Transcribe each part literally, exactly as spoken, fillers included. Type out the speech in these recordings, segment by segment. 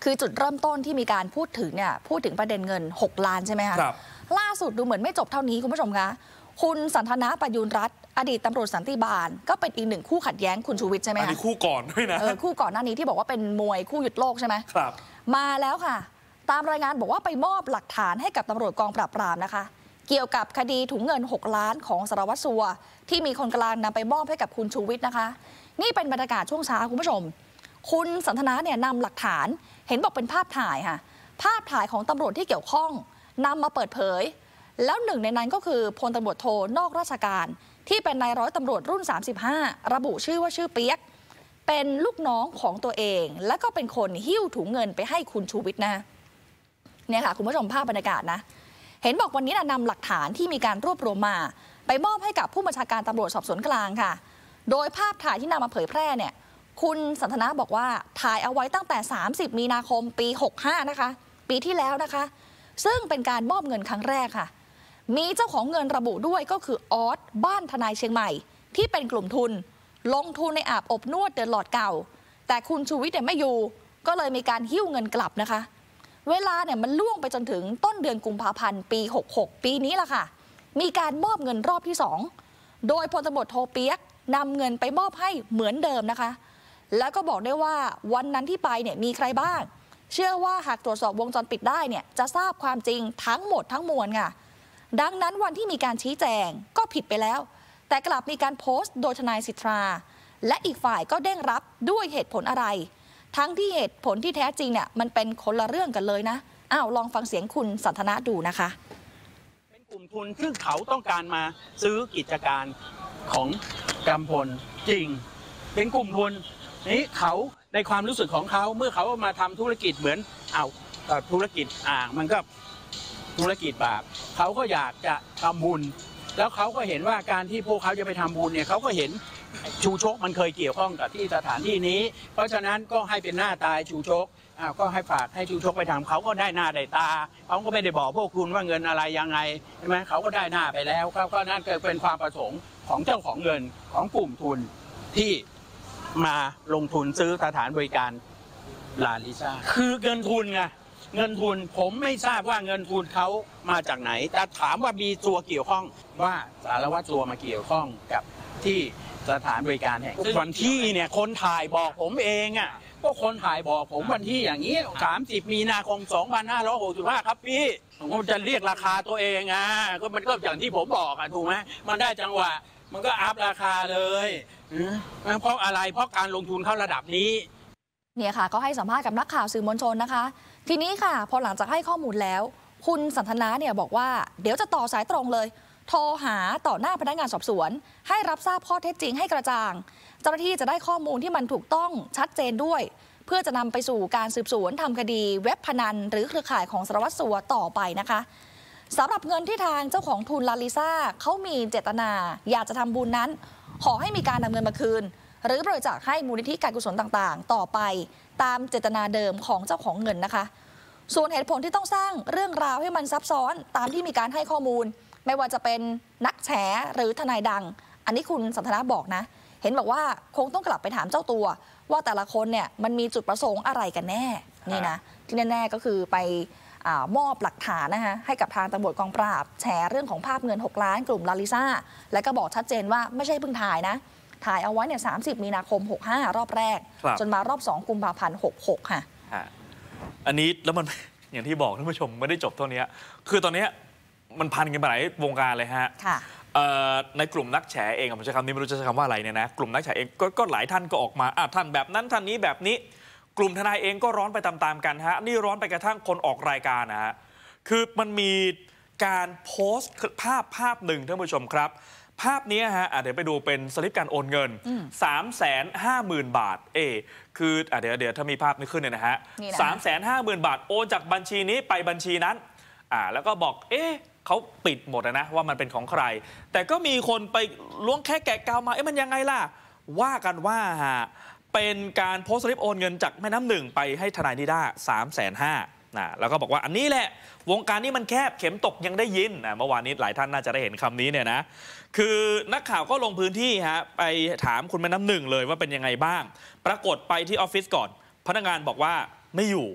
คือจุดเริ่มต้นที่มีการพูดถึงเนี่ยพูดถึงประเด็นเงินหกล้านใช่ไหมคะครับล่าสุดดูเหมือนไม่จบเท่านี้คุณผู้ชมคะคุณสันทนาประยุรรัตน์อดีตตำรวจสันติบาลก็เป็นอีกหนึ่งคู่ขัดแย้งคุณชูวิทย์ใช่ไหมคะอันนี้คู่ก่อนด้วยนะเออคู่ก่อนหน้านี้ที่บอกว่าเป็นมวยคู่หยุดโลกใช่ไหมครับมาแล้วค่ะตามรายงานบอกว่าไปมอบหลักฐานให้กับตำรวจกองปราบปรามนะคะเกี่ยวกับคดีถุงเงินหกล้านของสารวัตรสัวที่มีคนกลางนำไปมอบให้กับคุณชูวิทย์นะคะนี่เป็นบรรยากาศช่วงเช้าคุณผู้ชมคุณสันทนาเนี่ยนำหลักฐานเห็นบอกเป็นภาพถ่ายค่ะภาพถ่ายของตำรวจที่เกี่ยวข้องนำมาเปิดเผยแล้วหนึ่งในนั้นก็คือพลตำรวจโทนอกราชการที่เป็นนายร้อยตำรวจรุ่นสามสิบห้าระบุชื่อว่าชื่อเปียกเป็นลูกน้องของตัวเองและก็เป็นคนหิ้วถุงเงินไปให้คุณชูวิทย์นะเนี่ยค่ะคุณผู้ชมภาพบรรยากาศนะเห็นบอกวันนี้นำหลักฐานที่มีการรวบรวมมาไปมอบให้กับผู้บัญชาการตำรวจสอบสวนกลางค่ะโดยภาพถ่ายที่นำมาเผยแพร่เนี่ยคุณสันทนาบอกว่าถ่ายเอาไว้ตั้งแต่สามสิบมีนาคมปีหกห้านะคะปีที่แล้วนะคะซึ่งเป็นการมอบเงินครั้งแรกค่ะมีเจ้าของเงินระบุด้วยก็คือออสบ้านทนายเชียงใหม่ที่เป็นกลุ่มทุนลงทุนในอาบอบนวดเดินหลอดเก่าแต่คุณชูวิทย์เนี่ยไม่อยู่ก็เลยมีการหิ้วเงินกลับนะคะเวลาเนี่ยมันล่วงไปจนถึงต้นเดือนกุมภาพันธ์ปีหกหกปีนี้ล่ะค่ะมีการมอบเงินรอบที่สองโดยพลตำรวจโทเปียกนำเงินไปมอบให้เหมือนเดิมนะคะแล้วก็บอกได้ว่าวันนั้นที่ไปเนี่ยมีใครบ้างเชื่อว่าหากตรวจสอบวงจรปิดได้เนี่ยจะทราบความจริงทั้งหมดทั้งมวลค่ะดังนั้นวันที่มีการชี้แจงก็ผิดไปแล้วแต่กลับมีการโพสต์โดยทนายสิทธาและอีกฝ่ายก็เด้งรับด้วยเหตุผลอะไรทั้งที่เหตุผลที่แท้จริงเนี่ยมันเป็นคนละเรื่องกันเลยนะอ้าวลองฟังเสียงคุณสันทนาดูนะคะเป็นกลุ่มทุนซึ่งเขาต้องการมาซื้อกิจการของกัมพลจริงเป็นกลุ่มทุนนี้เขาในความรู้สึกของเขาเมื่อเขามาทำธุรกิจเหมือนเอาธุรกิจอ่างมันก็ธุรกิจบาปเขาก็อยากจะทำบุญแล้วเขาก็เห็นว่าการที่พวกเขาจะไปทำบุญเนี่ยเขาก็เห็นชูชกมันเคยเกี่ยวข้องกับที่สถานที่นี้เพราะฉะนั้นก็ให้เป็นหน้าตายชูชกอ้าวก็ให้ฝากให้ชูชกไปทำเขาก็ได้หน้าได้ตาเขาก็ไม่ได้บอกพวกคุณว่าเงินอะไรยังไงใช่ไหมเขาก็ได้หน้าไปแล้วเขาก็นั่นเกิดเป็นความประสงค์ของเจ้าของเงินของกลุ่มทุนที่มาลงทุนซื้อสถานบริการลาลิซ่าคือเงินทุนไงเงินทุนผมไม่ทราบว่าเงินทุนเขามาจากไหนแต่ถามว่ามีตัวเกี่ยวข้องว่าสารวัตรสัวมาเกี่ยวข้องกับที่สถานบริการแห่งวันที่เนี่ยคนถ่ายบอกผมเองอ่ะก็คนถ่ายบอกผมวันที่อย่างนี้สามสิบมีนาคมสองพันห้าร้อยหกสิบห้าครับพี่ผมจะเรียกราคาตัวเองอ่ะก็มันก็อย่างที่ผมบอกอ่ะถูกไหมมันได้จังหวะมันก็อัพราคาเลยเพราะอะไรเพราะการลงทุนเข้าระดับนี้เนี่ยค่ะก็ให้สัมภาษณ์กับนักข่าวสื่อมวลชนนะคะทีนี้ค่ะพอหลังจากให้ข้อมูลแล้วคุณสันทนาเนี่ยบอกว่าเดี๋ยวจะต่อสายตรงเลยโทรหาต่อหน้าพนักงานสอบสวนให้รับทราบข้อเท็จจริงให้กระจ่างเจ้าหน้าที่จะได้ข้อมูลที่มันถูกต้องชัดเจนด้วยเพื่อจะนำไปสู่การสืบสวนทำคดีเว็บพนันหรือเครือข่ายของสารวัตรสัวต่อไปนะคะสำหรับเงินที่ทางเจ้าของทุนลาลิซ่าเขามีเจตนาอยากจะทำบุญนั้นขอให้มีการนำเงินมาคืนหรือบริจาคให้มูลนิธิการกุศลต่างๆต่อไปตามเจตนาเดิมของเจ้าของเงินนะคะส่วนเหตุผลที่ต้องสร้างเรื่องราวให้มันซับซ้อนตามที่มีการให้ข้อมูลไม่ว่าจะเป็นนักแฉหรือทนายดังอันนี้คุณสันทนาบอกนะเห็นบอกว่าคงต้องกลับไปถามเจ้าตัวว่าแต่ละคนเนี่ยมันมีจุดประสงค์อะไรกันแน่นี่นะที่แน่ๆก็คือไปมอบหลักฐานนะคะให้กับทางตำรวจกองปราบแฉเรื่องของภาพเงินหกล้านกลุ่มลาลิซ่าและก็บอกชัดเจนว่าไม่ใช่เพิ่งถ่ายนะถ่ายเอาไว้เนี่ยสามสิบมีนาคมหกห้ารอบแรกจนมารอบสองกุมภาพันธ์หกหกค่ะอันนี้แล้วมันอย่างที่บอกท่านผู้ชมไม่ได้จบเท่านี้คือตอนนี้มันพันกันไปหลายวงการเลยฮะในกลุ่มนักแฉเองผมใช้คำนี้ไม่รู้จะใช้คำว่าอะไรเนี่ยนะกลุ่มนักแฉเองก็หลายท่านก็ออกมาอ่ะท่านแบบนั้นท่านนี้แบบนี้กลุ่มทนายเองก็ร้อนไปตามๆกันฮะนี่ร้อนไปกระทั่งคนออกรายการนะฮะคือมันมีการโพสต์ภาพภาพหนึ่งท่านผู้ชมครับภาพนี้ฮะเดี๋ยวไปดูเป็นสลิปการโอนเงิน สามแสนห้าหมื่น บาทเอคือเดี๋ยวเดี๋ยวถ้ามีภาพนี้ขึ้นเนี่ยนะฮะ สามแสนห้าหมื่น บาทโอนจากบัญชีนี้ไปบัญชีนั้นอ่าแล้วก็บอกเอ๊ะเขาปิดหมดนะว่ามันเป็นของใครแต่ก็มีคนไปล้วงแค่แกะกาวมาเอ๊ะมันยังไงล่ะว่ากันว่าฮะเป็นการโพสต์สลิปโอนเงินจากแม่น้ำหนึ่งไปให้ทนายนิด้า สามแสนห้า นะแล้วก็บอกว่าอันนี้แหละวงการนี้มันแคบเข็มตกยังได้ยินนะเมื่อวานนี้หลายท่านน่าจะได้เห็นคำนี้เนี่ยนะคือนักข่าวก็ลงพื้นที่ฮะไปถามคุณแม่น้ำหนึ่งเลยว่าเป็นยังไงบ้างปรากฏไปที่ออฟฟิศก่อนพนักงานบอกว่าไม่อยู่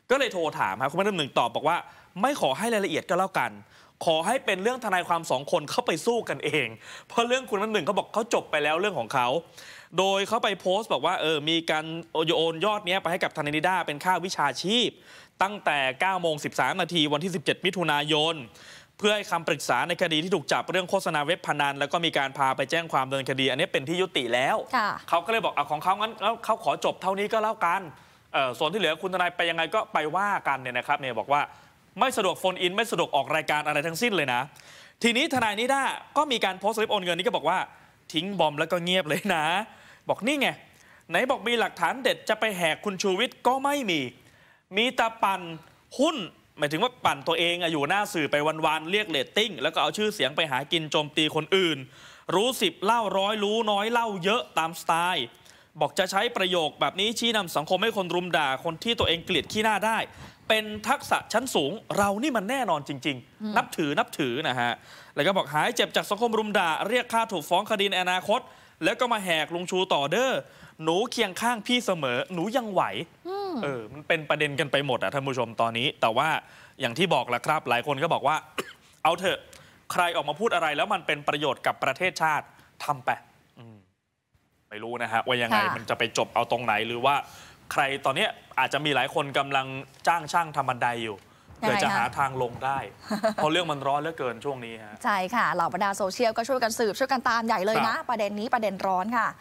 ก็เลยโทรถามครับคุณแม่น้ำหนึ่งตอบบอกว่าไม่ขอให้รายละเอียดก็แล้วกันขอให้เป็นเรื่องทนายความสองคนเข้าไปสู้กันเองเพราะเรื่องคุณน้ำหนึ่งเขาบอกเขาจบไปแล้วเรื่องของเขาโดยเขาไปโพสต์บอกว่าเออมีการโอนยอดนี้ไปให้กับทนายนิด้าเป็นค่าวิชาชีพตั้งแต่ เก้าโมงสิบสาม นาทีวันที่ สิบเจ็ด มิถุนายนเพื่อให้คำปรึกษาในคดีที่ถูกจับเรื่องโฆษณาเว็บพนันแล้วก็มีการพาไปแจ้งความดำเนินคดีอันนี้เป็นที่ยุติแล้วเขาก็เลยบอกเอาของเขางั้นแล้วเขาขอจบเท่านี้ก็แล้วกันส่วนที่เหลือคุณทนายไปยังไงก็ไปว่ากันเนี่ยนะครับเนี่ยบอกว่าไม่สะดวกโฟนอินไม่สะดวกออกรายการอะไรทั้งสิ้นเลยนะทีนี้ทนายนิด้าก็มีการโพสต์สลิปโอนเงินนี้ก็บอกว่าทิ้งบอมแล้วก็เงียบเลยนะบอกนี่ไงไหนบอกมีหลักฐานเด็ดจะไปแหกคุณชูวิทย์ก็ไม่มีมีแต่ปั่นหุ้นหมายถึงว่าปั่นตัวเองอยู่หน้าสื่อไปวันๆเรียกเรตติ้งแล้วก็เอาชื่อเสียงไปหากินโจมตีคนอื่นรู้สิบเล่าร้อยรู้น้อยเล่าเยอะตามสไตล์บอกจะใช้ประโยคแบบนี้ชี้นำสังคมให้คนรุมด่าคนที่ตัวเองเกลียดขี้หน้าได้เป็นทักษะชั้นสูงเรานี่มันแน่นอนจริงๆนับถือนับถือนะฮะแล้วก็บอกหายเจ็บจากสังคมรุมด่าเรียกค่าถูกฟ้องคดีในอนาคตแล้วก็มาแหกลุงชูต่อเด้อหนูเคียงข้างพี่เสมอหนูยังไหวเออมันเป็นประเด็นกันไปหมดอะท่านผู้ชมตอนนี้แต่ว่าอย่างที่บอกแหละครับหลายคนก็บอกว่า เอาเถอะใครออกมาพูดอะไรแล้วมันเป็นประโยชน์กับประเทศชาติทำไปไม่รู้นะฮะว่ายังไงมันจะไปจบเอาตรงไหนหรือว่าใครตอนนี้อาจจะมีหลายคนกำลังจ้างช่างทำบันไดอยู่เพื่อจะหาทางลงได้ เพราะเรื่องมันร้อนเหลือเกินช่วงนี้ฮะใช่ค่ะเหล่าบรรดาโซเชียลก็ช่วยกันสืบช่วยกันตามใหญ่เลยนะประเด็นนี้ประเด็นร้อนค่ะ